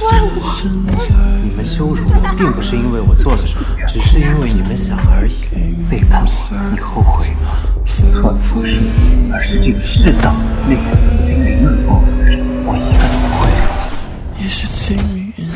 怪我。 你们羞辱我，并不是因为我做了什么，只是因为你们想而已。背叛我，你后悔吗？错的不是你，而是这个世道那些曾经凌辱过我的人，我一个都不会留下。